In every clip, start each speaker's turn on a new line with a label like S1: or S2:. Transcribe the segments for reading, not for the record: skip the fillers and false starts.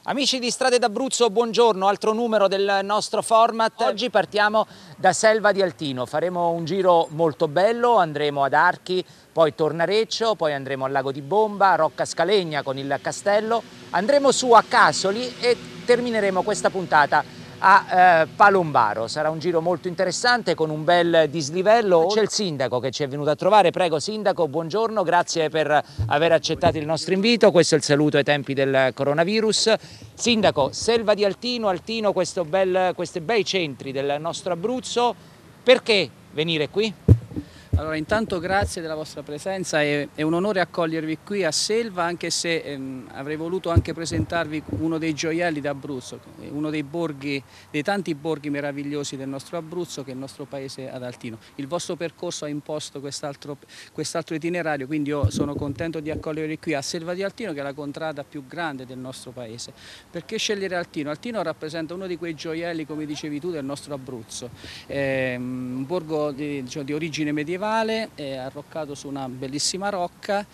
S1: Amici di Strade d'Abruzzo, buongiorno, altro numero del nostro format. Oggi partiamo da Selva di Altino, faremo un giro molto bello, andremo ad Archi, poi Tornareccio, poi andremo al Lago di Bomba, Rocca Scalegna con il castello, andremo su a Casoli e termineremo questa puntata a Palombaro. Sarà un giro molto interessante con un bel dislivello. C'è il sindaco che ci è venuto a trovare. Prego sindaco, buongiorno, grazie per aver accettato il nostro invito. Questo è il saluto ai tempi del coronavirus. Sindaco, Selva di Altino, questi bei centri del nostro Abruzzo, perché venire qui?
S2: Allora, intanto grazie della vostra presenza, è un onore accogliervi qui a Selva, anche se avrei voluto anche presentarvi uno dei gioielli d'Abruzzo, uno dei borghi, dei tanti borghi meravigliosi del nostro Abruzzo, che è il nostro paese ad Altino. Il vostro percorso ha imposto quest'altro itinerario, quindi io sono contento di accogliervi qui a Selva di Altino, che è la contrada più grande del nostro paese. Perché scegliere Altino? Altino rappresenta uno di quei gioielli, come dicevi tu, del nostro Abruzzo, un borgo di origine medievale, arroccato su una bellissima rocca,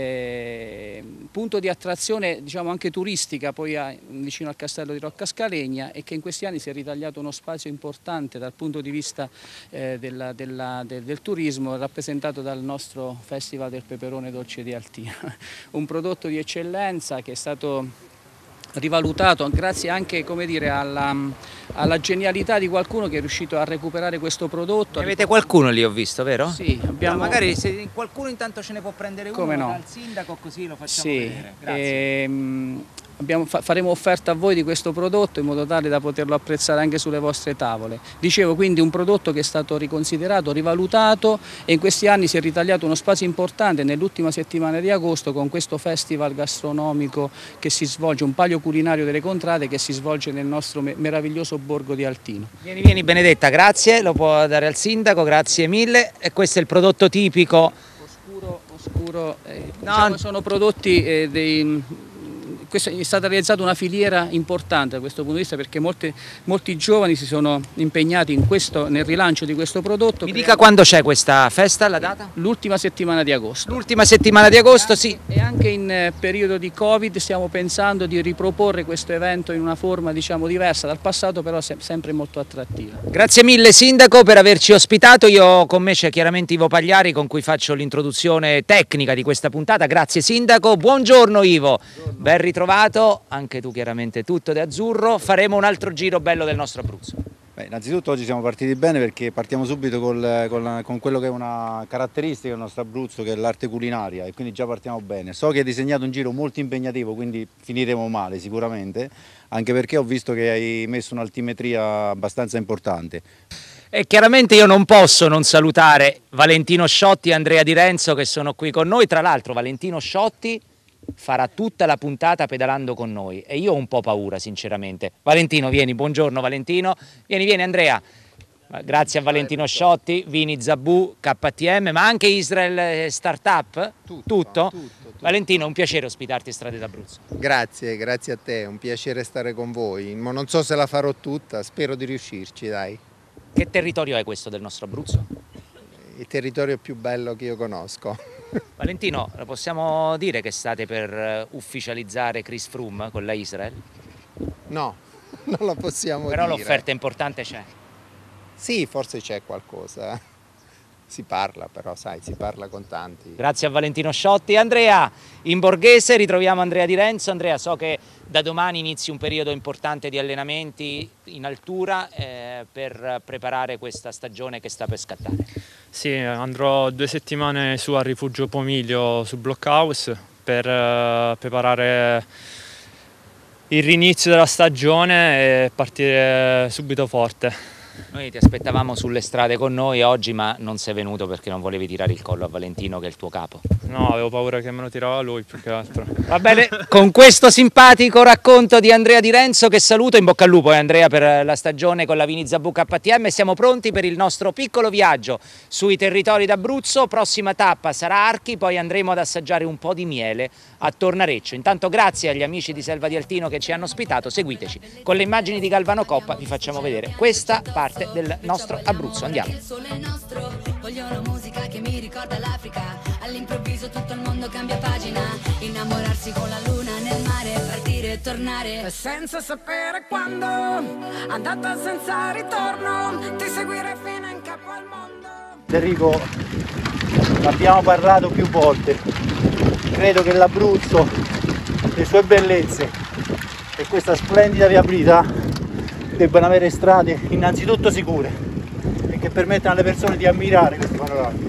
S2: punto di attrazione anche turistica poi vicino al castello di Rocca Scalegna, e che in questi anni si è ritagliato uno spazio importante dal punto di vista del turismo, rappresentato dal nostro Festival del Peperone Dolce di Altino, un prodotto di eccellenza che è stato rivalutato grazie anche, come dire, alla genialità di qualcuno che è riuscito a recuperare questo prodotto.
S1: Ne avete qualcuno lì, ho visto, vero?
S2: Sì, abbiamo...
S1: magari se qualcuno intanto ce ne può prendere uno dal sindaco, così lo facciamo vedere. Grazie.
S2: Faremo offerta a voi di questo prodotto in modo tale da poterlo apprezzare anche sulle vostre tavole. Dicevo, quindi un prodotto che è stato riconsiderato, rivalutato, e in questi anni si è ritagliato uno spazio importante nell'ultima settimana di agosto con questo festival gastronomico che si svolge, un palio culinario delle contrade che si svolge nel nostro meraviglioso borgo di Altino.
S1: Vieni Benedetta, grazie, lo può dare al sindaco, grazie mille. E questo è il prodotto tipico.
S2: Oscuro, sono prodotti è stata realizzata una filiera importante da questo punto di vista, perché molti giovani si sono impegnati nel rilancio di questo prodotto.
S1: Mi dica quando c'è questa festa, la data?
S2: L'ultima settimana di agosto.
S1: L'ultima settimana di agosto, sì.
S2: E anche in periodo di Covid stiamo pensando di riproporre questo evento in una forma diversa dal passato, però sempre molto attrattiva.
S1: Grazie mille sindaco per averci ospitato. Io con me c'è chiaramente Ivo Pagliari, con cui faccio l'introduzione tecnica di questa puntata. Grazie sindaco, buongiorno Ivo. Buongiorno. Ben ritrovato, anche tu chiaramente tutto di azzurro. Faremo un altro giro bello del nostro Abruzzo.
S3: Innanzitutto oggi siamo partiti bene perché partiamo subito con quello che è una caratteristica del nostro Abruzzo, che è l'arte culinaria, e quindi già partiamo bene. So che hai disegnato un giro molto impegnativo, quindi finiremo male sicuramente, anche perché ho visto che hai messo un'altimetria abbastanza importante.
S1: E chiaramente io non posso non salutare Valentino Sciotti e Andrea Di Renzo, che sono qui con noi. Tra l'altro Valentino Sciotti farà tutta la puntata pedalando con noi e io ho un po' paura sinceramente. Valentino, vieni, buongiorno Valentino, vieni Andrea. Grazie a Valentino Sciotti, Vini Zabù, KTM, ma anche Israel Startup, tutto? Valentino, un piacere ospitarti in Strade d'Abruzzo.
S4: Grazie a te, è un piacere stare con voi, ma non so se la farò tutta, spero di riuscirci, dai.
S1: Che territorio è questo del nostro Abruzzo?
S4: Il territorio più bello che io conosco.
S1: Valentino, possiamo dire che state per ufficializzare Chris Froome con la Israel?
S4: No, non lo possiamo
S1: dire. Però l'offerta importante c'è.
S4: Sì, forse c'è qualcosa. Si parla, però sai, si parla con tanti.
S1: Grazie a Valentino Sciotti. Andrea, in borghese ritroviamo Andrea Di Renzo. Andrea, so che da domani inizi un periodo importante di allenamenti in altura per preparare questa stagione che sta per scattare.
S5: Sì, andrò 2 settimane su al Rifugio Pomiglio su Blockhouse per preparare il rinizio della stagione e partire subito forte.
S1: Noi ti aspettavamo sulle strade con noi oggi, ma non sei venuto perché non volevi tirare il collo a Valentino, che è il tuo capo.
S5: No, avevo paura che me lo tirava lui più che altro.
S1: Va bene, con questo simpatico racconto di Andrea Di Renzo, che saluto, in bocca al lupo Andrea per la stagione con la Vini Zabù KTM. Siamo pronti per il nostro piccolo viaggio sui territori d'Abruzzo. Prossima tappa sarà Archi, poi andremo ad assaggiare un po' di miele a Tornareccio. Intanto grazie agli amici di Selva di Altino che ci hanno ospitato, seguiteci. Con le immagini di Galvano Coppa vi facciamo vedere questa parte del nostro Abruzzo. Andiamo.
S6: Il sole è nostro, voglio una musica che mi ricorda l'Africa. All'improvviso tutto il mondo cambia pagina, innamorarsi con la luna nel mare, partire deve tornare.
S7: E senza sapere quando, andata senza ritorno, ti seguirei fino in capo al mondo.
S3: Enrico, abbiamo parlato più volte, credo che l'Abruzzo, le sue bellezze e questa splendida viabilità debbano avere strade innanzitutto sicure e che permettano alle persone di ammirare questi panorami.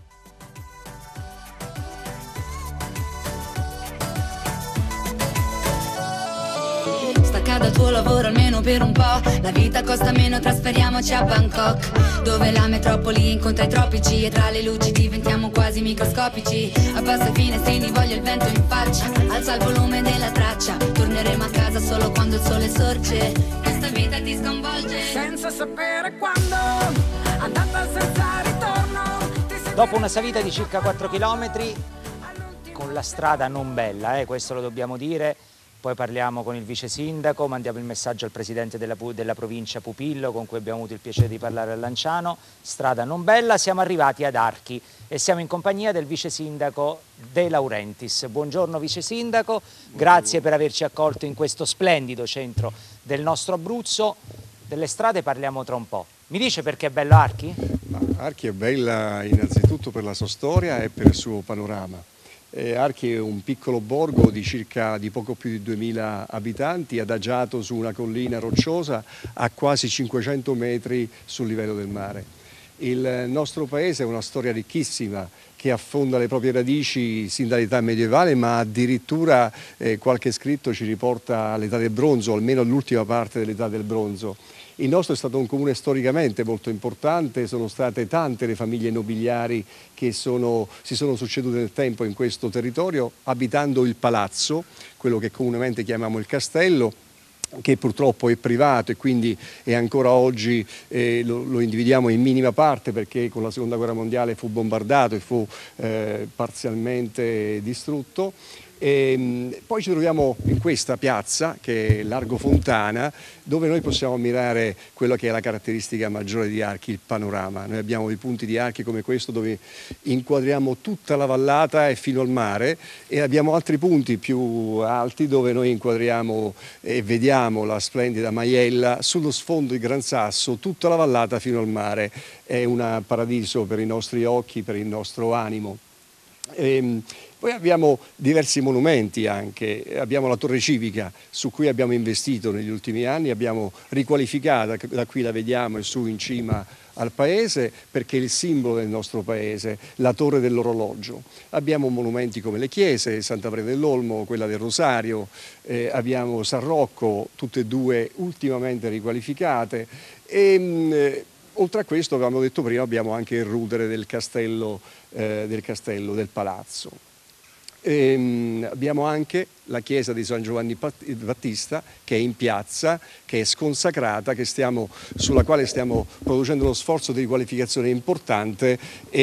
S6: Dal tuo lavoro almeno per un po', la vita costa meno, trasferiamoci a Bangkok, dove la metropoli incontra i tropici e tra le luci diventiamo quasi microscopici. Abbassa i finestrini, voglio il vento in faccia, alza il volume della traccia, torneremo a casa solo quando il sole sorge, questa vita ti sconvolge.
S7: Senza sapere quando, andata senza ritorno.
S1: Dopo una salita di circa 4 km, con la strada non bella, questo lo dobbiamo dire. Poi parliamo con il vice sindaco, mandiamo il messaggio al presidente della provincia Pupillo, con cui abbiamo avuto il piacere di parlare a Lanciano. Strada non bella, siamo arrivati ad Archi e siamo in compagnia del vice sindaco De Laurentiis. Buongiorno vice sindaco, grazie per averci accolto in questo splendido centro del nostro Abruzzo. Delle strade parliamo tra un po'. Mi dice perché è bella Archi?
S8: Archi è bella innanzitutto per la sua storia e per il suo panorama. Archi è un piccolo borgo di poco più di 2000 abitanti, adagiato su una collina rocciosa a quasi 500 metri sul livello del mare. Il nostro paese ha una storia ricchissima che affonda le proprie radici sin dall'età medievale, ma addirittura qualche scritto ci riporta all'età del bronzo, almeno all'ultima parte dell'età del bronzo. Il nostro è stato un comune storicamente molto importante, sono state tante le famiglie nobiliari che si sono succedute nel tempo in questo territorio, abitando il palazzo, quello che comunemente chiamiamo il castello, che purtroppo è privato e quindi è ancora oggi lo individuiamo in minima parte perché con la seconda guerra mondiale fu bombardato e fu parzialmente distrutto. E poi ci troviamo in questa piazza che è Largo Fontana, dove noi possiamo ammirare quello che è la caratteristica maggiore di Archi, il panorama. Noi abbiamo dei punti di Archi come questo dove inquadriamo tutta la vallata e fino al mare, e abbiamo altri punti più alti dove noi inquadriamo e vediamo la splendida Maiella, sullo sfondo di Gran Sasso, tutta la vallata fino al mare. È un paradiso per i nostri occhi, per il nostro animo. Poi abbiamo diversi monumenti anche, abbiamo la Torre Civica su cui abbiamo investito negli ultimi anni, abbiamo riqualificata, da qui la vediamo, è su in cima al paese perché è il simbolo del nostro paese, la Torre dell'Orologio. Abbiamo monumenti come le chiese, Santa Maria dell'Olmo, quella del Rosario, abbiamo San Rocco, tutte e due ultimamente riqualificate e oltre a questo, avevamo detto prima, abbiamo anche il rudere del castello del palazzo. Abbiamo anche la chiesa di San Giovanni Battista che è in piazza, che è sconsacrata, sulla quale stiamo producendo uno sforzo di riqualificazione importante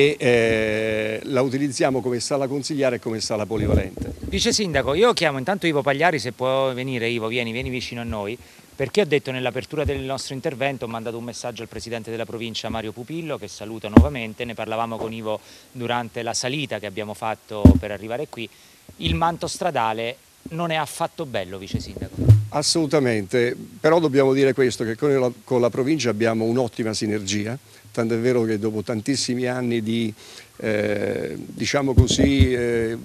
S8: e la utilizziamo come sala consigliare e come sala polivalente.
S1: Vice sindaco, io chiamo intanto Ivo Pagliari, se può venire. Ivo, vieni vicino a noi. Perché ho detto nell'apertura del nostro intervento, ho mandato un messaggio al presidente della provincia Mario Pupillo, che saluto nuovamente, ne parlavamo con Ivo durante la salita che abbiamo fatto per arrivare qui. Il manto stradale non è affatto bello, vice sindaco.
S8: Assolutamente, però dobbiamo dire questo, che con la provincia abbiamo un'ottima sinergia, tanto è vero che dopo tantissimi anni di, diciamo così,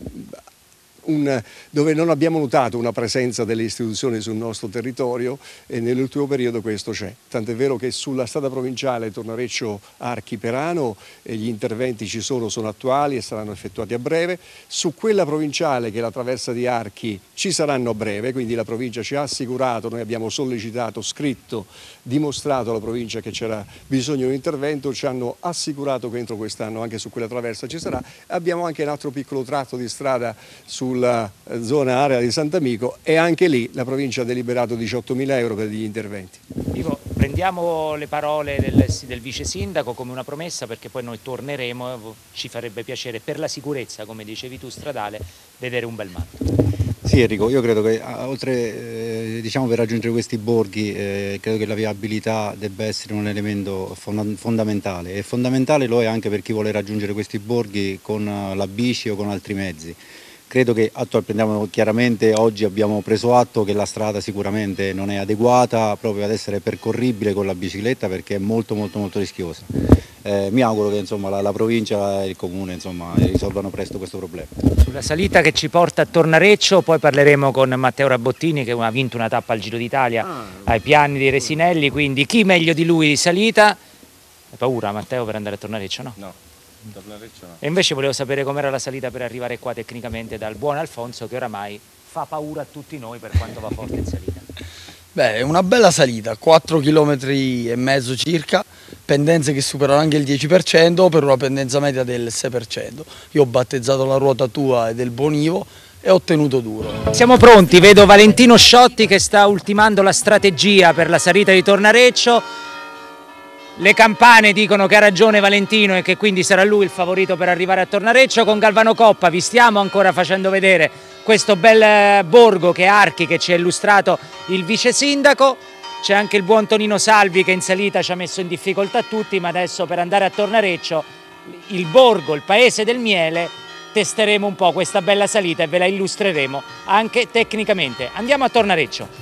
S8: dove non abbiamo notato una presenza delle istituzioni sul nostro territorio, e nell'ultimo periodo questo c'è. Tant'è vero che sulla strada provinciale Tornareccio-Archi-Perano gli interventi ci sono attuali e saranno effettuati a breve. Su quella provinciale, che è la traversa di Archi, ci saranno a breve, quindi la provincia ci ha assicurato, noi abbiamo sollecitato, scritto, dimostrato alla provincia che c'era bisogno di un intervento, ci hanno assicurato che entro quest'anno anche su quella traversa ci sarà. Abbiamo anche un altro piccolo tratto di strada sulla zona area di Sant'Amico e anche lì la provincia ha deliberato 18.000 euro per gli interventi.
S1: Ivo, prendiamo le parole del vice sindaco come una promessa, perché poi noi torneremo, ci farebbe piacere per la sicurezza, come dicevi tu, stradale, vedere un bel manto.
S3: Sì Enrico, io credo che oltre, diciamo, per raggiungere questi borghi, credo che la viabilità debba essere un elemento fondamentale, e fondamentale lo è anche per chi vuole raggiungere questi borghi con la bici o con altri mezzi. Credo che chiaramente oggi abbiamo preso atto che la strada sicuramente non è adeguata proprio ad essere percorribile con la bicicletta, perché è molto rischiosa. Mi auguro che insomma, la provincia e il comune insomma, risolvano presto questo problema.
S1: Sulla salita che ci porta a Tornareccio poi parleremo con Matteo Rabottini, che ha vinto una tappa al Giro d'Italia ai piani dei Resinelli, quindi chi meglio di lui di salita? Hai paura, Matteo, per andare a Tornareccio, no?
S9: No. Tornareccio no.
S1: E invece volevo sapere com'era la salita per arrivare qua tecnicamente dal buon Alfonso, che oramai fa paura a tutti noi per quanto va forte in salita.
S10: Beh, è una bella salita, 4,5 km circa, pendenze che superano anche il 10% per una pendenza media del 6%. Io ho battezzato la ruota tua e del Bonivo e ho tenuto duro.
S1: Siamo pronti, vedo Valentino Sciotti che sta ultimando la strategia per la salita di Tornareccio. Le campane dicono che ha ragione Valentino e che quindi sarà lui il favorito per arrivare a Tornareccio. Con Galvano Coppa vi stiamo ancora facendo vedere questo bel borgo che è Archi, che ci ha illustrato il vice sindaco. C'è anche il buon Tonino Salvi che in salita ci ha messo in difficoltà tutti, ma adesso per andare a Tornareccio, il borgo, il paese del miele, testeremo un po' questa bella salita e ve la illustreremo anche tecnicamente. Andiamo a Tornareccio.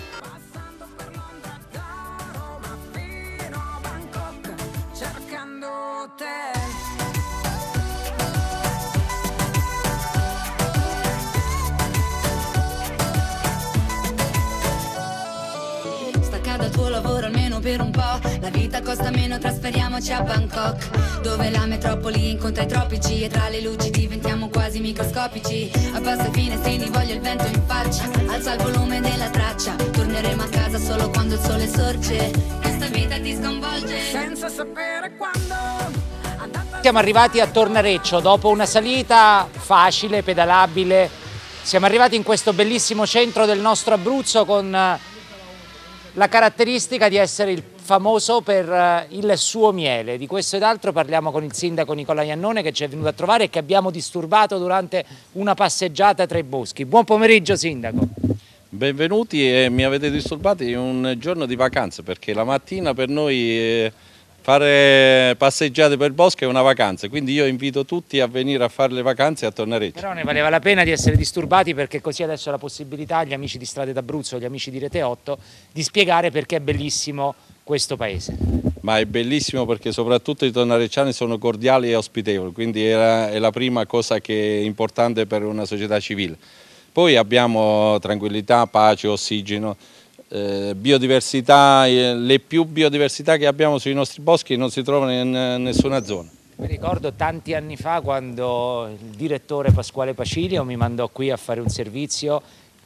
S6: Dal tuo lavoro almeno per un po', la vita costa meno, trasferiamoci a Bangkok, dove la metropoli incontra i tropici e tra le luci diventiamo quasi microscopici. Abbassa i finestrini, voglio il vento in faccia, alza il volume della traccia, torneremo a casa solo quando il sole sorge, questa vita ti sconvolge senza sapere quando.
S1: Siamo arrivati a Tornareccio dopo una salita facile, pedalabile. Siamo arrivati in questo bellissimo centro del nostro Abruzzo con la caratteristica di essere il famoso per il suo miele. Di questo ed altro parliamo con il sindaco Nicola Iannone, che ci è venuto a trovare e che abbiamo disturbato durante una passeggiata tra i boschi. Buon pomeriggio sindaco.
S9: Benvenuti, e mi avete disturbati in un giorno di vacanza, perché la mattina per noi fare passeggiate per il bosco è una vacanza, quindi io invito tutti a venire a fare le vacanze a Tornareccio.
S1: Però ne valeva la pena di essere disturbati, perché così adesso ho la possibilità, agli amici di Strade d'Abruzzo, agli amici di Rete 8, di spiegare perché è bellissimo questo paese.
S9: Ma è bellissimo perché soprattutto i tornarecciani sono cordiali e ospitevoli, quindi è la prima cosa che è importante per una società civile. Poi abbiamo tranquillità, pace, ossigeno. Biodiversità, le più biodiversità che abbiamo sui nostri boschi non si trovano in nessuna zona.
S1: Mi ricordo tanti anni fa quando il direttore Pasquale Pacilio mi mandò qui a fare un servizio,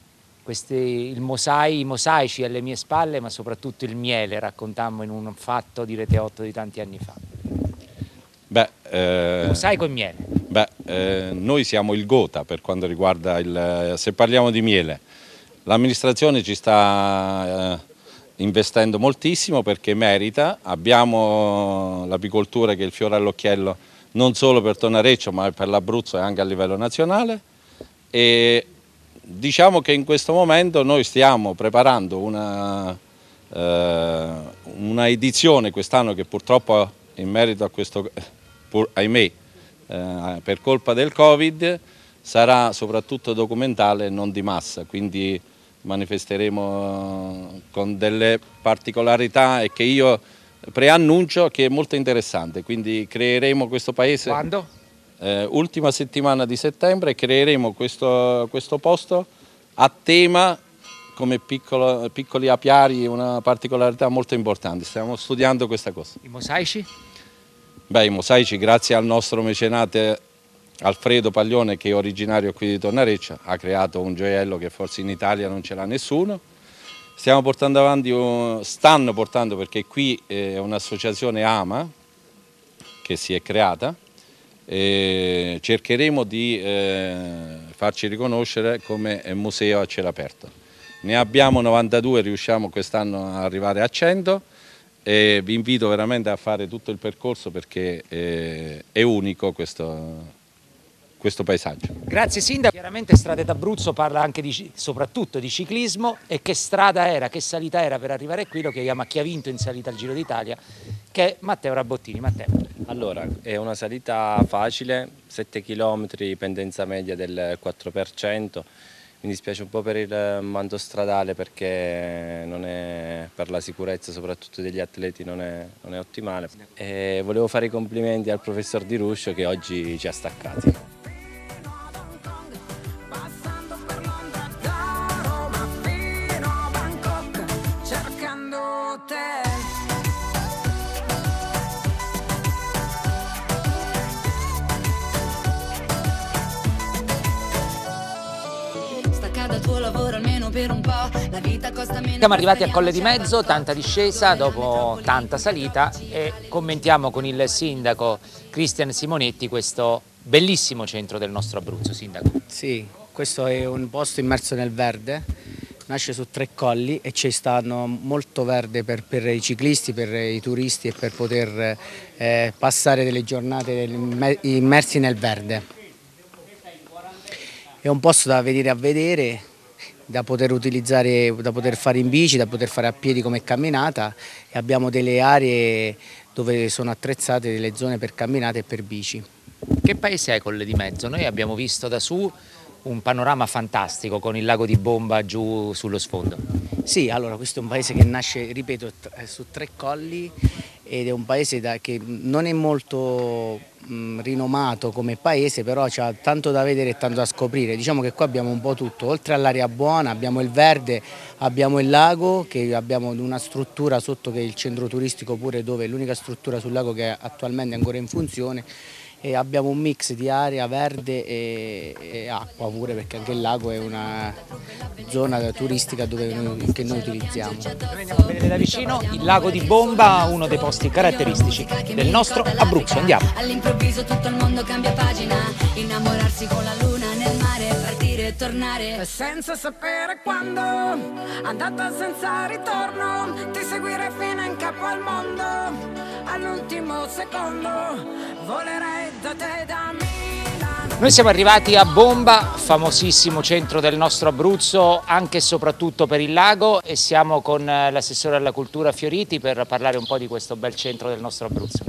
S1: i mosaici alle mie spalle, ma soprattutto il miele, raccontammo in un fatto di Rete 8 di tanti anni fa. Mosaico e miele.
S9: Noi siamo il Gotha per quanto riguarda se parliamo di miele. L'amministrazione ci sta investendo moltissimo perché merita. Abbiamo l'apicoltura, che è il fiore all'occhiello non solo per Tornareccio ma per l'Abruzzo e anche a livello nazionale, e diciamo che in questo momento noi stiamo preparando una edizione quest'anno che purtroppo in merito a questo, ahimè, per colpa del Covid sarà soprattutto documentale e non di massa, quindi manifesteremo con delle particolarità e che io preannuncio che è molto interessante, quindi creeremo questo paese.
S1: Quando?
S9: Ultima settimana di settembre creeremo questo posto a tema come piccoli apiari, una particolarità molto importante, stiamo studiando questa cosa.
S1: I mosaici?
S9: Beh, i mosaici, grazie al nostro mecenate Alfredo Paglione, che è originario qui di Tornareccio, ha creato un gioiello che forse in Italia non ce l'ha nessuno. Stiamo portando avanti, stanno portando, perché qui è un'associazione AMA che si è creata, e cercheremo di farci riconoscere come museo a cielo aperto. Ne abbiamo 92, riusciamo quest'anno ad arrivare a 100 e vi invito veramente a fare tutto il percorso perché è unico questo paesaggio.
S1: Grazie sindaco. Chiaramente Strade d'Abruzzo parla anche soprattutto di ciclismo, e che strada era, che salita era per arrivare qui, lo chiediamo a chi ha vinto in salita al Giro d'Italia, che è Matteo Rabottini. Matteo.
S11: Allora, è una salita facile, 7 km, pendenza media del 4%. Mi dispiace un po' per il manto stradale perché non è, per la sicurezza soprattutto degli atleti non è ottimale. E volevo fare i complimenti al professor Di Ruscio che oggi ci ha staccati.
S1: Siamo arrivati a Colle di Mezzo, tanta discesa dopo tanta salita e commentiamo con il sindaco Cristian Simonetti questo bellissimo centro del nostro Abruzzo. Sindaco.
S12: Sì, questo è un posto immerso nel verde, nasce su 3 colli e ci stanno molto verde per i ciclisti, per i turisti e per poter passare delle giornate immersi nel verde. È un posto da venire a vedere, da poter utilizzare, da poter fare in bici, da poter fare a piedi come camminata e abbiamo delle aree dove sono attrezzate delle zone per camminate e per bici.
S1: Che paese è Colle di Mezzo? Noi abbiamo visto da su un panorama fantastico con il lago di Bomba giù sullo sfondo.
S12: Sì, allora questo è un paese che nasce, ripeto, su 3 colli ed è un paese che non è molto rinomato come paese, però c'ha tanto da vedere e tanto da scoprire. Diciamo che qua abbiamo un po' tutto, oltre all'aria buona abbiamo il verde, abbiamo il lago, che abbiamo una struttura sotto che è il centro turistico pure, dove è l'unica struttura sul lago che è attualmente ancora in funzione, e abbiamo un mix di area verde e acqua pure, perché anche il lago è una zona turistica che noi utilizziamo.
S1: Noi andiamo a vedere da vicino il lago di Bomba, uno dei posti caratteristici del nostro Abruzzo. Andiamo.
S6: All'improvviso tutto il mondo cambia pagina, innamorarsi con la luna nel mare, partire e tornare
S7: senza sapere quando, andata senza ritorno, ti seguire fino in capo al mondo, all'ultimo secondo volerei da te, da Milano.
S1: Noi siamo arrivati a Bomba, famosissimo centro del nostro Abruzzo, anche e soprattutto per il lago, e siamo con l'assessore alla cultura Fioriti per parlare un po' di questo bel centro del nostro Abruzzo.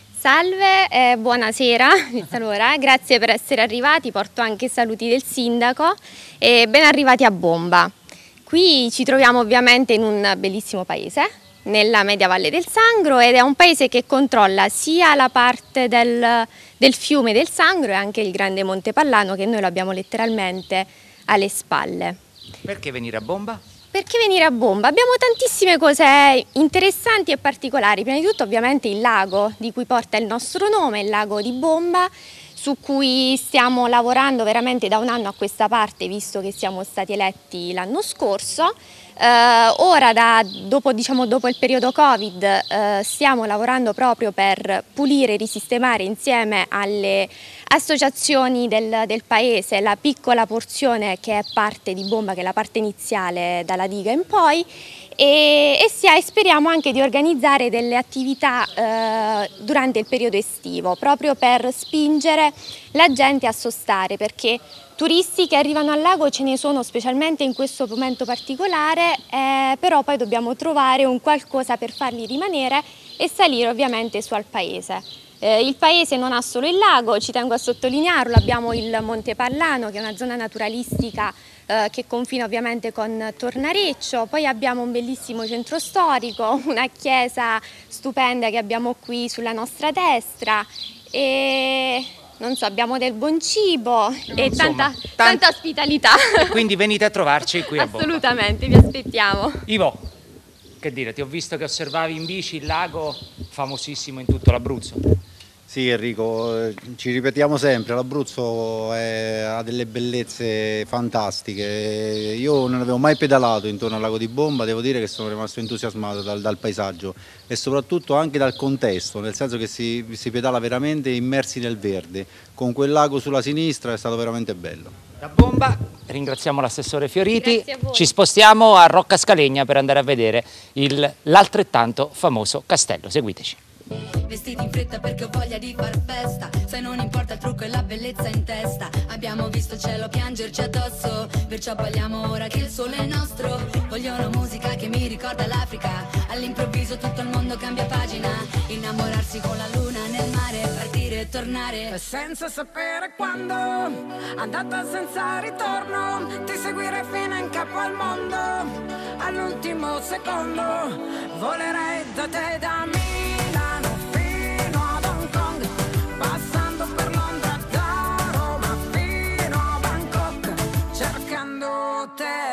S13: Salve, buonasera, allora, grazie per essere arrivati, porto anche saluti del sindaco e ben arrivati a Bomba. Qui ci troviamo ovviamente in un bellissimo paese, nella media valle del Sangro, ed è un paese che controlla sia la parte del fiume del Sangro e anche il grande Monte Pallano, che noi lo abbiamo letteralmente alle spalle.
S1: Perché venire a Bomba?
S13: Perché venire a Bomba? Abbiamo tantissime cose interessanti e particolari. Prima di tutto ovviamente il lago di cui porta il nostro nome, il lago di Bomba, su cui stiamo lavorando veramente da un anno a questa parte, visto che siamo stati eletti l'anno scorso. Ora, dopo il periodo Covid, stiamo lavorando proprio per pulire e risistemare insieme alle associazioni del paese la piccola porzione che è parte di Bomba, che è la parte iniziale dalla diga in poi, e speriamo anche di organizzare delle attività durante il periodo estivo, proprio per spingere la gente a sostare, perché turisti che arrivano al lago ce ne sono, specialmente in questo momento particolare, però poi dobbiamo trovare un qualcosa per farli rimanere e salire ovviamente su al paese. Il paese non ha solo il lago, ci tengo a sottolinearlo, abbiamo il Monte Pallano, che è una zona naturalistica che confina ovviamente con Tornareccio, poi abbiamo un bellissimo centro storico, una chiesa stupenda che abbiamo qui sulla nostra destra e non so, abbiamo del buon cibo e
S1: insomma,
S13: tanta ospitalità.
S1: E quindi venite a trovarci qui a Bomba.
S13: Assolutamente, vi aspettiamo.
S1: Ivo, che dire, ti ho visto che osservavi in bici il lago famosissimo in tutto l'Abruzzo.
S3: Sì Enrico, ci ripetiamo sempre, l'Abruzzo ha delle bellezze fantastiche. Io non avevo mai pedalato intorno al lago di Bomba, devo dire che sono rimasto entusiasmato dal paesaggio e soprattutto anche dal contesto, nel senso che si pedala veramente immersi nel verde, con quel lago sulla sinistra è stato veramente bello.
S1: Da Bomba ringraziamo l'assessore Fioriti, ci spostiamo a Rocca Scalegna per andare a vedere l'altrettanto famoso castello, seguiteci.
S6: Vestiti in fretta perché ho voglia di far festa, sai non importa il trucco e la bellezza in testa, abbiamo visto il cielo piangerci addosso, perciò balliamo ora che il sole è nostro, voglio una musica che mi ricorda l'Africa, All'improvviso tutto il mondo cambia pagina, innamorarsi con la luna nel mare, partire e tornare
S7: senza sapere quando, andata senza ritorno, ti seguire fino in capo al mondo, all'ultimo secondo, volerei da te da Milano fino ad Hong Kong, passando per Londra, da Roma fino a Bangkok, cercando te.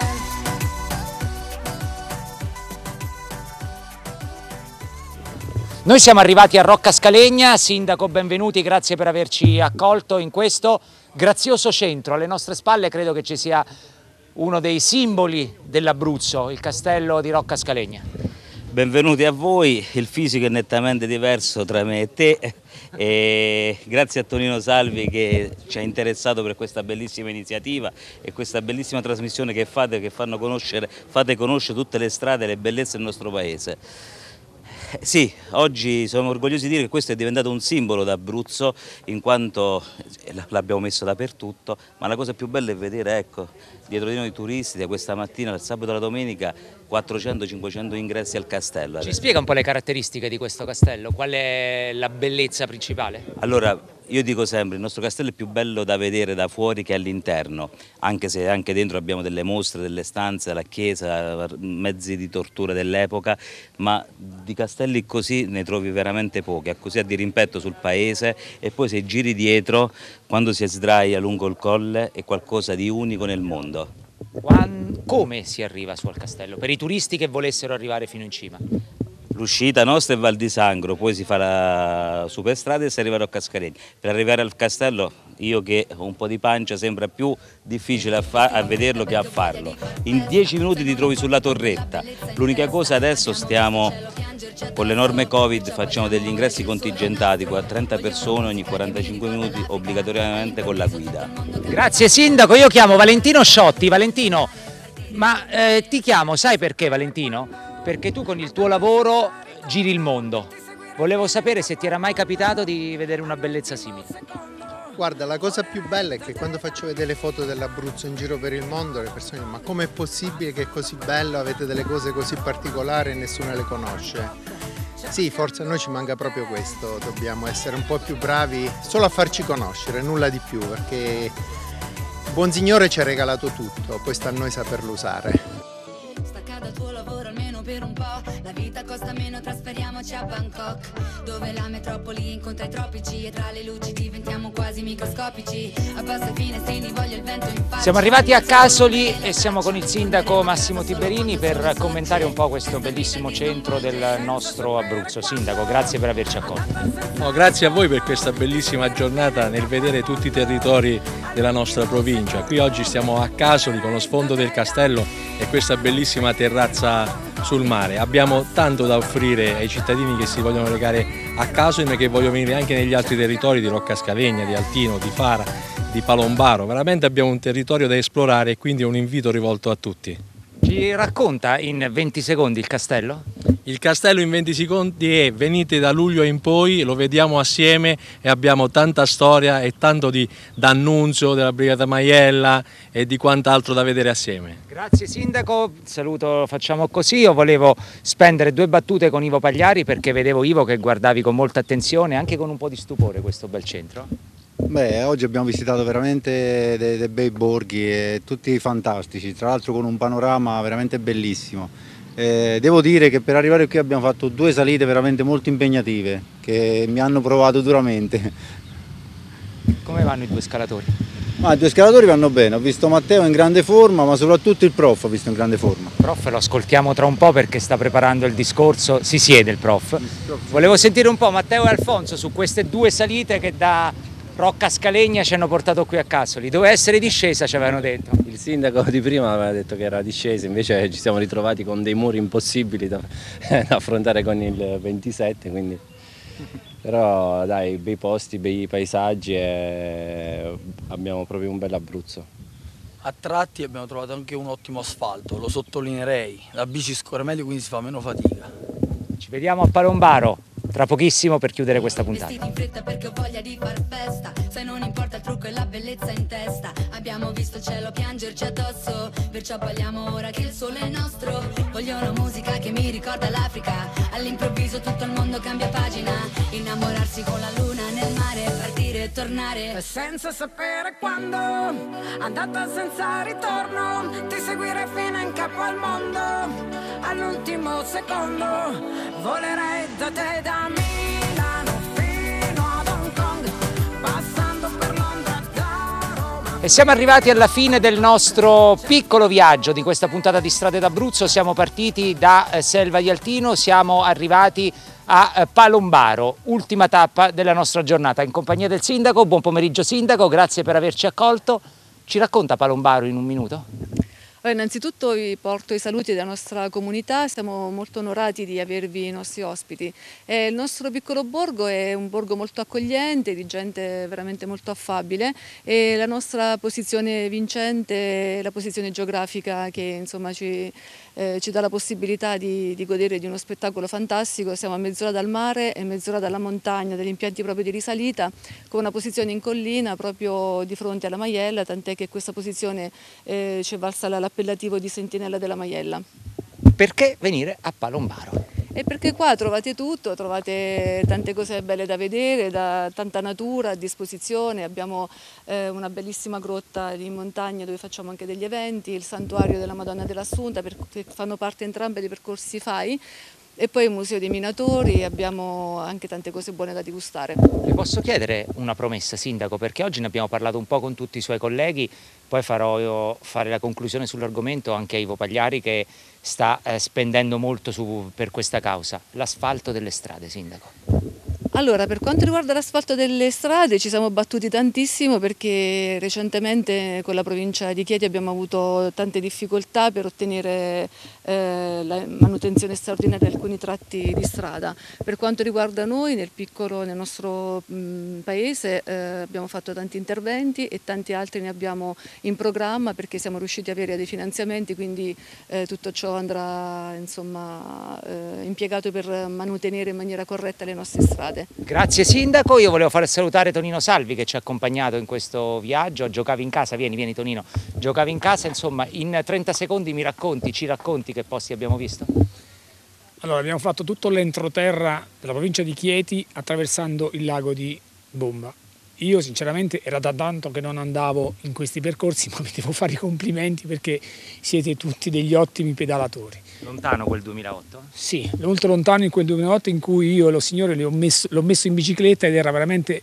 S1: Noi siamo arrivati a Rocca Scalegna, sindaco benvenuti, grazie per averci accolto in questo grazioso centro. Alle nostre spalle credo che ci sia uno dei simboli dell'Abruzzo, il castello di Rocca Scalegna.
S14: Benvenuti a voi, il fisico è nettamente diverso tra me e te e grazie a Tonino Salvi che ci ha interessato per questa bellissima iniziativa e questa bellissima trasmissione che fate, che fate conoscere tutte le strade e le bellezze del nostro paese. Sì, oggi siamo orgogliosi di dire che questo è diventato un simbolo d'Abruzzo in quanto l'abbiamo messo dappertutto, ma la cosa più bella è vedere, ecco, dietro di noi i turisti da questa mattina, dal sabato alla domenica, 400-500 ingressi al castello.
S1: Ci spiega un po' le caratteristiche di questo castello, qual è la bellezza principale?
S14: Allora, io dico sempre, il nostro castello è più bello da vedere da fuori che all'interno, anche se anche dentro abbiamo delle mostre, delle stanze, la chiesa, mezzi di tortura dell'epoca, ma di castelli così ne trovi veramente pochi, così a dirimpetto sul paese e poi se giri dietro, quando si sdraia lungo il colle, è qualcosa di unico nel mondo.
S1: Come si arriva su al castello? Per i turisti che volessero arrivare fino in cima?
S14: L'uscita nostra è Val di Sangro, poi si fa la superstrada e si arriva a Rocca Scalegna. Per arrivare al castello, io che ho un po' di pancia, sembra più difficile a vederlo che a farlo. In 10 minuti ti trovi sulla torretta. L'unica cosa adesso stiamo, con le norme Covid, facciamo degli ingressi contingentati, 30 persone ogni 45 minuti, obbligatoriamente con la guida.
S1: Grazie sindaco, io chiamo Valentino Sciotti. Valentino, ma ti chiamo, sai perché Valentino? Perché tu con il tuo lavoro giri il mondo. Volevo sapere se ti era mai capitato di vedere una bellezza simile.
S4: Guarda, la cosa più bella è che quando faccio vedere le foto dell'Abruzzo in giro per il mondo, le persone dicono: ma com'è possibile che è così bello, avete delle cose così particolari e nessuno le conosce? Sì, forse a noi ci manca proprio questo, dobbiamo essere un po' più bravi solo a farci conoscere, nulla di più, perché il buon Signore ci ha regalato tutto, poi sta a noi saperlo usare.
S6: Dal tuo lavoro almeno per un po', la vita costa meno, trasferiamoci a Bangkok, dove la metropoli incontra i tropici e tra le luci diventiamo quasi microscopici. Abbasso i finestrini, voglio il vento in faccia.
S1: Siamo arrivati a Casoli e siamo con il sindaco Massimo Tiberini per commentare un po' questo bellissimo centro del nostro Abruzzo. Sindaco, grazie per averci accolto.
S15: No, grazie a voi per questa bellissima giornata nel vedere tutti i territori della nostra provincia. Qui oggi stiamo a Casoli con lo sfondo del castello e questa bellissima terrazza sul mare. Abbiamo tanto da offrire ai cittadini che si vogliono recare a Casoli ma che vogliono venire anche negli altri territori di Rocca Scalegna, di Altino, di Fara, di Palombaro. Veramente abbiamo un territorio da esplorare e quindi un invito rivolto a tutti.
S1: Ci racconta in 20 secondi il castello?
S15: Il castello in 20 secondi è: venite da luglio in poi, lo vediamo assieme e abbiamo tanta storia e tanto d'annunzio della Brigata Maiella e di quant'altro da vedere assieme.
S1: Grazie sindaco, saluto, facciamo così. Io volevo spendere 2 battute con Ivo Pagliari perché vedevo Ivo che guardavi con molta attenzione, anche con un po' di stupore questo bel centro.
S3: Beh, oggi abbiamo visitato veramente dei bei borghi e tutti fantastici, tra l'altro con un panorama veramente bellissimo. Devo dire che per arrivare qui abbiamo fatto 2 salite veramente molto impegnative che mi hanno provato duramente.
S1: Come vanno i 2 scalatori?
S3: Ma i 2 scalatori vanno bene, ho visto Matteo in grande forma, ma soprattutto il prof ho visto in grande forma.
S1: Il prof lo ascoltiamo tra un po' perché sta preparando il discorso, si siede il prof. Volevo sentire un po' Matteo e Alfonso su queste 2 salite che da Rocca Scalegna ci hanno portato qui a Casoli. Doveva essere discesa, ci avevano detto.
S11: Il sindaco di prima aveva detto che era discesa, invece ci siamo ritrovati con dei muri impossibili da affrontare con il 27, quindi. Però dai, bei posti, bei paesaggi e abbiamo proprio un bel Abruzzo.
S10: A tratti abbiamo trovato anche un ottimo asfalto, lo sottolineerei. La bici scorre meglio, quindi si fa meno fatica.
S1: Ci vediamo a Palombaro. tra pochissimo per chiudere questa puntata.
S6: Vestiti in fretta perché ho voglia di far festa, sai non importa il trucco e la bellezza in testa, abbiamo visto il cielo piangerci addosso, perciò balliamo ora che il sole è nostro, voglio una musica che mi ricorda l'Africa, all'improvviso tutto il mondo cambia pagina, innamorarsi con la luna nel mare, partire e tornare
S7: senza sapere quando, andata senza ritorno, ti seguirei fino in capo al mondo, all'ultimo secondo, volerei da te da Milano fino ad Hong Kong, passando per Londra da Roma.
S1: E siamo arrivati alla fine del nostro piccolo viaggio di questa puntata di Strade d'Abruzzo. Siamo partiti da Selva di Altino, siamo arrivati a Palombaro, ultima tappa della nostra giornata, in compagnia del sindaco. Buon pomeriggio sindaco, grazie per averci accolto. Ci racconta Palombaro in un minuto?
S16: Innanzitutto vi porto i saluti della nostra comunità, siamo molto onorati di avervi i nostri ospiti. Il nostro piccolo borgo è un borgo molto accogliente, di gente veramente molto affabile, e la nostra posizione vincente è la posizione geografica che insomma ci dà la possibilità di godere di uno spettacolo fantastico. Siamo a mezz'ora dal mare e mezz'ora dalla montagna, dagli impianti proprio di risalita, con una posizione in collina proprio di fronte alla Maiella, tant'è che questa posizione ci è valsa l'appellativo di Sentinella della Maiella.
S1: Perché venire a Palombaro?
S16: E perché qua trovate tutto, trovate tante cose belle da vedere, tanta natura a disposizione, abbiamo una bellissima grotta in montagna dove facciamo anche degli eventi, il santuario della Madonna dell'Assunta, che fanno parte entrambi dei percorsi FAI, e poi il Museo dei Minatori, abbiamo anche tante cose buone da degustare.
S1: Le posso chiedere una promessa, sindaco, perché oggi ne abbiamo parlato un po' con tutti i suoi colleghi, poi farò fare la conclusione sull'argomento anche a Ivo Pagliari che sta spendendo molto per questa causa. L'asfalto delle strade, sindaco.
S16: Allora, per quanto riguarda l'asfalto delle strade ci siamo battuti tantissimo perché recentemente con la provincia di Chieti abbiamo avuto tante difficoltà per ottenere la manutenzione straordinaria di alcuni tratti di strada. Per quanto riguarda noi, nel nostro paese abbiamo fatto tanti interventi e tanti altri ne abbiamo in programma perché siamo riusciti ad avere dei finanziamenti, quindi tutto ciò andrà insomma impiegato per manutenere in maniera corretta le nostre strade.
S1: Grazie sindaco, io volevo far salutare Tonino Salvi che ci ha accompagnato in questo viaggio. Giocavi in casa, vieni Tonino, giocavi in casa, insomma in 30 secondi ci racconti che posti abbiamo visto?
S17: Allora, abbiamo fatto tutto l'entroterra della provincia di Chieti attraversando il lago di Bomba. Io sinceramente era da tanto che non andavo in questi percorsi, ma vi devo fare i complimenti perché siete tutti degli ottimi pedalatori.
S1: Lontano quel 2008?
S17: Sì, molto lontano in quel 2008 in cui io e lo signore l'ho messo in bicicletta ed era veramente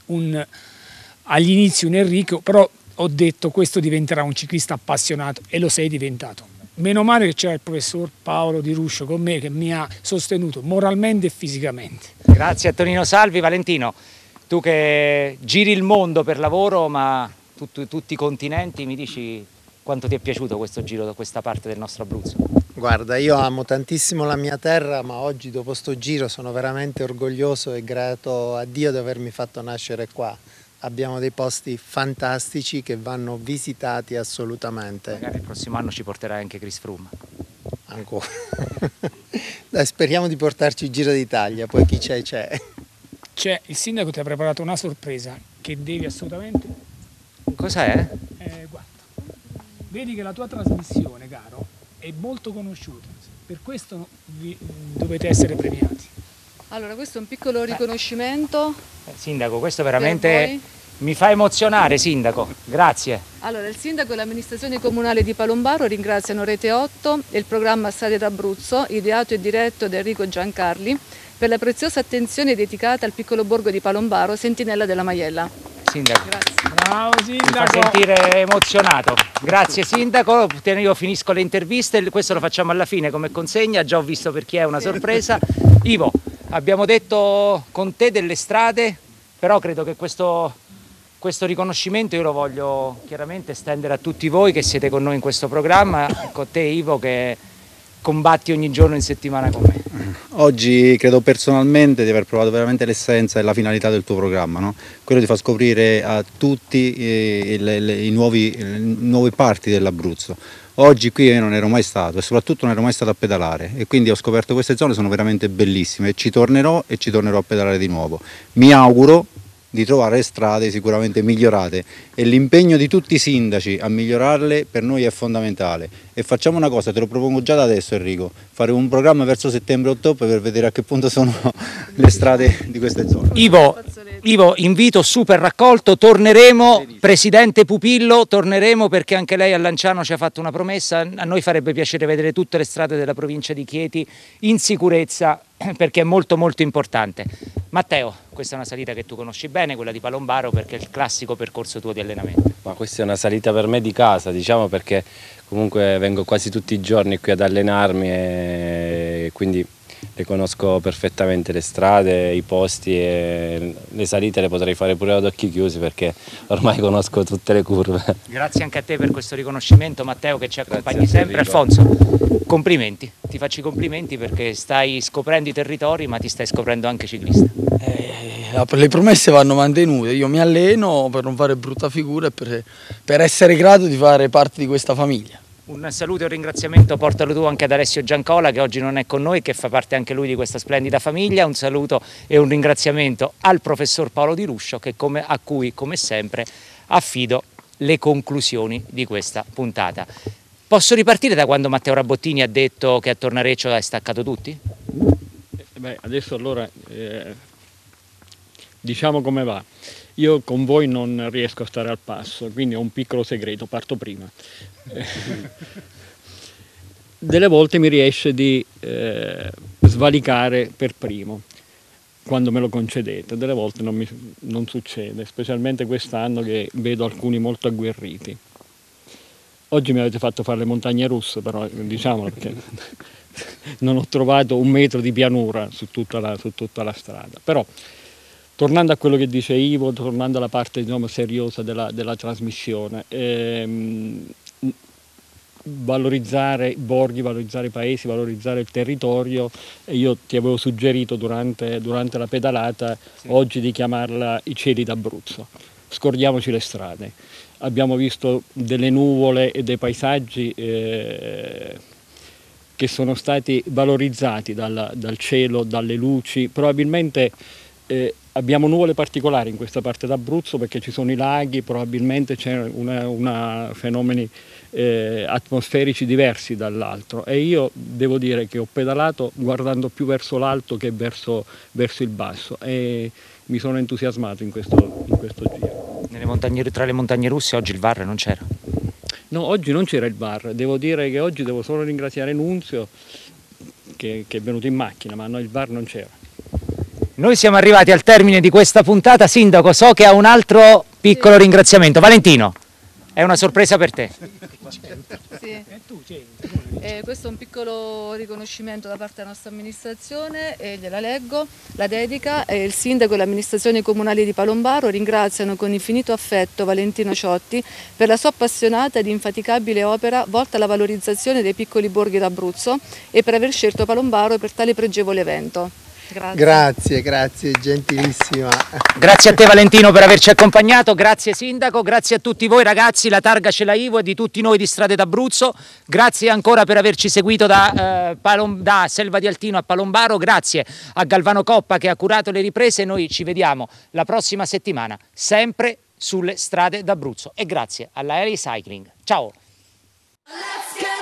S17: agli inizi un Enrico, però ho detto questo diventerà un ciclista appassionato e lo sei diventato. Meno male che c'era il professor Paolo Di Ruscio con me che mi ha sostenuto moralmente e fisicamente.
S1: Grazie a Tonino Salvi. Valentino, tu che giri il mondo per lavoro ma tutti i continenti, mi dici quanto ti è piaciuto questo giro da questa parte del nostro Abruzzo?
S4: Guarda, io amo tantissimo la mia terra, ma oggi dopo sto giro sono veramente orgoglioso e grato a Dio di avermi fatto nascere qua. Abbiamo dei posti fantastici che vanno visitati assolutamente.
S1: Magari il prossimo anno ci porterai anche Chris Froome.
S4: Ancora. Dai, speriamo di portarci il Giro d'Italia, poi chi c'è.
S17: Il sindaco ti ha preparato una sorpresa che devi assolutamente...
S1: Cos'è?
S17: Guarda, vedi che la tua trasmissione, caro, è molto conosciuta, per questo dovete essere premiati.
S16: Allora, questo è un piccolo riconoscimento.
S1: Sindaco, questo veramente mi fa emozionare, sindaco, grazie.
S16: Allora, il sindaco e l'amministrazione comunale di Palombaro ringraziano Rete 8 e il programma Strade d'Abruzzo, ideato e diretto da Enrico Giancarli, per la preziosa attenzione dedicata al piccolo borgo di Palombaro, Sentinella della Maiella.
S1: Sindaco.
S17: Grazie. Bravo sindaco.
S1: Mi fa sentire emozionato. Grazie sindaco, io finisco le interviste, questo lo facciamo alla fine come consegna, già ho visto per chi è una sorpresa. Ivo, abbiamo detto con te delle strade, però credo che questo riconoscimento io lo voglio chiaramente estendere a tutti voi che siete con noi in questo programma, con te Ivo che combatti ogni giorno in settimana con me.
S3: Oggi credo personalmente di aver provato veramente l'essenza e la finalità del tuo programma, no? Quello di far scoprire a tutti le nuove parti dell'Abruzzo. Oggi qui io non ero mai stato e soprattutto non ero mai stato a pedalare, e quindi ho scoperto queste zone, sono veramente bellissime, e ci tornerò a pedalare di nuovo. Mi auguro di trovare strade sicuramente migliorate, e l'impegno di tutti i sindaci a migliorarle per noi è fondamentale. E facciamo una cosa, te lo propongo già da adesso Enrico, fare un programma verso settembre-ottobre per vedere a che punto sono le strade di queste zone.
S1: Ivo, invito super raccolto, torneremo, Presidente Pupillo, torneremo, perché anche lei a Lanciano ci ha fatto una promessa. A noi farebbe piacere vedere tutte le strade della provincia di Chieti in sicurezza, perché è molto molto importante. Matteo, questa è una salita che tu conosci bene, quella di Palombaro, perché è il classico percorso tuo di allenamento.
S11: Ma questa è una salita per me di casa, diciamo, perché comunque vengo quasi tutti i giorni qui ad allenarmi e quindi le conosco perfettamente le strade, i posti, e le salite le potrei fare pure ad occhi chiusi perché ormai conosco tutte le curve.
S1: Grazie anche a te per questo riconoscimento, Matteo, che ci accompagni sempre. Alfonso, complimenti, ti faccio i complimenti perché stai scoprendo i territori, ma ti stai scoprendo anche ciclista.
S10: Le promesse vanno mantenute, io mi alleno per non fare brutta figura e per essere grato di fare parte di questa famiglia.
S1: Un saluto e un ringraziamento portalo tu anche ad Alessio Giancola, che oggi non è con noi, che fa parte anche lui di questa splendida famiglia. Un saluto e un ringraziamento al professor Paolo Di Ruscio, a cui come sempre affido le conclusioni di questa puntata. Posso ripartire da quando Matteo Rabottini ha detto che a Tornareccio hai staccato tutti?
S18: Beh, adesso allora diciamo come va. Io con voi non riesco a stare al passo, quindi ho un piccolo segreto, parto prima. Delle volte mi riesce di svalicare per primo, quando me lo concedete, delle volte non succede, specialmente quest'anno che vedo alcuni molto agguerriti. Oggi mi avete fatto fare le montagne russe, però diciamolo, perché non ho trovato un metro di pianura su tutta la strada. Però, tornando a quello che dice Ivo, tornando alla parte seriosa della trasmissione, valorizzare i borghi, valorizzare i paesi, valorizzare il territorio, e io ti avevo suggerito durante la pedalata oggi di chiamarla i cieli d'Abruzzo. Scordiamoci le strade. Abbiamo visto delle nuvole e dei paesaggi che sono stati valorizzati dal cielo, dalle luci. Probabilmente abbiamo nuvole particolari in questa parte d'Abruzzo perché ci sono i laghi, probabilmente c'è fenomeni atmosferici diversi dall'altro, e io devo dire che ho pedalato guardando più verso l'alto che verso il basso, e mi sono entusiasmato in questo giro.
S1: Tra le montagne russe oggi il VAR non c'era?
S18: No, oggi non c'era il VAR, devo dire che oggi devo solo ringraziare Nunzio che è venuto in macchina, ma no, il VAR non c'era.
S1: Noi siamo arrivati al termine di questa puntata. Sindaco, so che ha un altro piccolo ringraziamento. Valentino, è una sorpresa per te.
S16: Sì. Questo è un piccolo riconoscimento da parte della nostra amministrazione e gliela leggo. La dedica è il sindaco e l'amministrazione comunale di Palombaro ringraziano con infinito affetto Valentino Ciotti per la sua appassionata ed infaticabile opera volta alla valorizzazione dei piccoli borghi d'Abruzzo e per aver scelto Palombaro per tale pregevole evento.
S4: Grazie, gentilissima.
S1: Grazie a te Valentino per averci accompagnato, grazie Sindaco, grazie a tutti voi ragazzi, la targa ce l'ha Ivo e di tutti noi di Strade d'Abruzzo, grazie ancora per averci seguito da Selva di Altino a Palombaro, grazie a Galvano Coppa che ha curato le riprese. Noi ci vediamo la prossima settimana, sempre sulle Strade d'Abruzzo, e grazie alla Eli Cycling. Ciao!